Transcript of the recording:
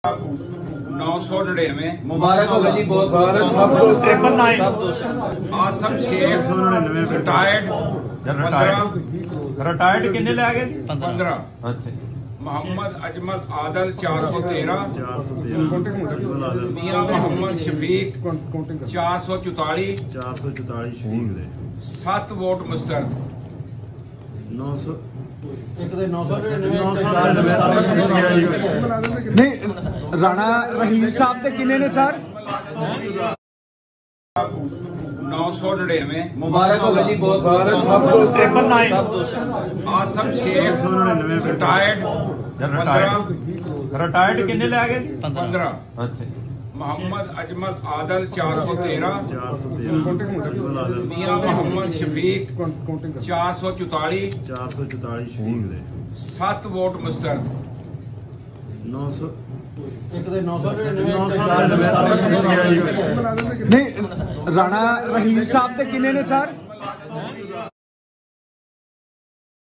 999 मुबारक हो जी, बहुत बहुत आसम शेख रिटायर्ड किन्ने ले गए 15 मोहम्मद अजमल आदल 413 मियां मोहम्मद शफीक 444 शफीक दे 7 वोट मुस्तरद 900 नहीं राणा रहीम साहब से किन्ने ने सर 999 मुबारक हो जी, बहुत बहुत आसम शेख रिटायर्ड किन्ने ले गए 15 मोहम्मद अजमल आदल 413 मियां मोहम्मद शफीक 444 शफीक दे 7 वोट मुस्तरद 900 नहीं राणा रहीम साहब से किन्ने ने सर